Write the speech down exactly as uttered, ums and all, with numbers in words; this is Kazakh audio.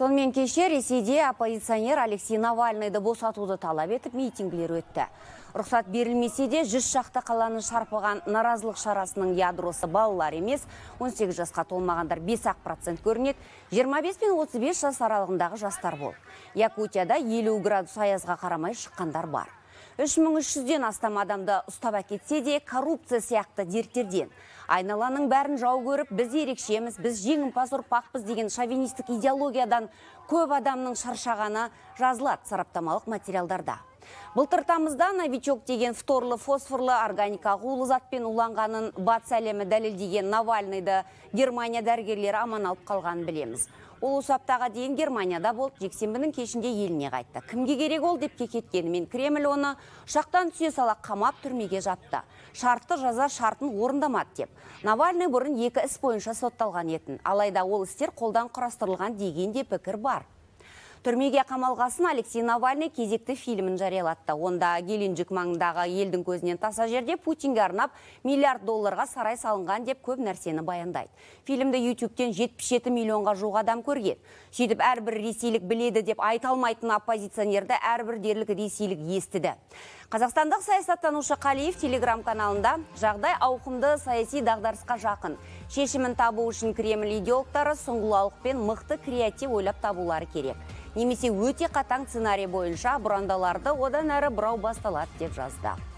Сонымен кеше Ресейде оппозиционер Алексей Навальныйды босатуды талап етіп митингілер өтті. Рұқсат берілмесе де жүз шақты қаланы шарпыған наразылық шарасының ядросы балалар емес, он сегіз жасқа толмағандар бес ақ процент көрінеді, жиырма бес пен отыз бес жас аралығындағы жастар бол. Якутияда елу градус аязға қарамай шыққандар бар. үш мың үш жүзден астам адамды ұстап әкетсе де коррупция сияқты дерттерден. Айналаның бәрін жау көріп, біз ерекшеміз, біз жеңімпаз ұрпақпыз деген шовинистік идеологиядан көп адамның шаршағаны жазылады сараптамалық материалдарда. Былтыр тамызда новичок деген фторлы фосфорлы органика ғулы затпен уланғанын батыс әлемі дәлелдеген Навальныйды Германия дәрігерлері аман алып қалғанын білеміз. Ол осы аптаға дейін Германияда болып, жексенбінің кешінде еліне қайтты. Кімге керек ол деп кекеткенімен Кремль оны ұшақтан түсе сала қамап түрмеге жапты. Шартты жаза шартын орындамады деп. Навальный бұрын екі іс бойынша сотталған етін. Алайда ол істер қолдан құрастырылған деген де пікір бар. Түрмеге қамалғасын Алексей Навальный кезекті фильмін жариялатты. Онда Геленджик маңындағы елдің көзінен таса жерде Путинге арнап миллиард долларға сарай салынған деп көп нәрсені баяндайды. Фильмді ютубтен жетпіс жеті миллионға жуық адам көрген. Сөйтіп әрбір ресейлік біледі деп айта алмайтын оппозиционерді әрбір дерлік ресейлік естіді. Қазақстандық саясаттанушы Қалиев телеграм-каналында жағдай ауқымды саяси дағдарысқа жақын. Шешімін табу үшін Кремль идеологтары сұңғылалық пен мықты креатив ойлап табулары керек. Немесе өте қатаң сценарий бойынша бұрандаларды одан әрі бұрау басталады деп жазды.